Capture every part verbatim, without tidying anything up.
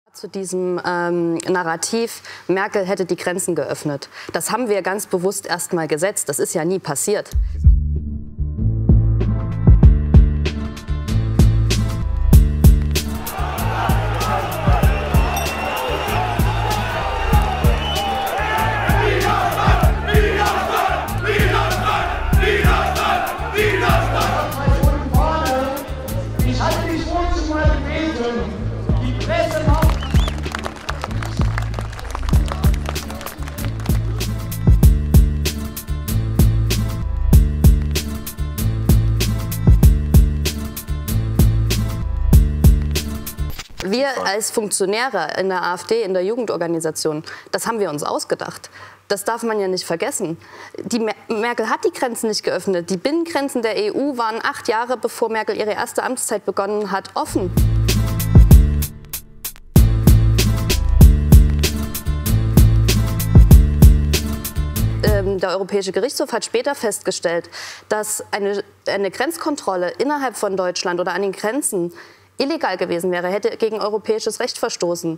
Zu diesem ähm, Narrativ, Merkel hätte die Grenzen geöffnet. Das haben wir ganz bewusst erst mal gesetzt. Das ist ja nie passiert. Ich hatte mich wohl mal gebeten, die Presse macht. Wir als Funktionäre in der AfD, in der Jugendorganisation, das haben wir uns ausgedacht. Das darf man ja nicht vergessen. Die Mer Merkel hat die Grenzen nicht geöffnet. Die Binnengrenzen der E U waren acht Jahre, bevor Merkel ihre erste Amtszeit begonnen hat, offen. Der Europäische Gerichtshof hat später festgestellt, dass eine, eine Grenzkontrolle innerhalb von Deutschland oder an den Grenzen illegal gewesen wäre, hätte gegen europäisches Recht verstoßen.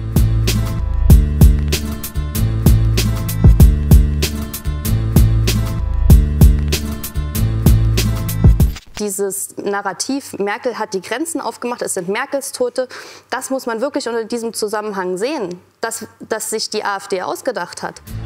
Dieses Narrativ, Merkel hat die Grenzen aufgemacht, es sind Merkels Tote, das muss man wirklich unter diesem Zusammenhang sehen, dass, dass sich die AfD ausgedacht hat.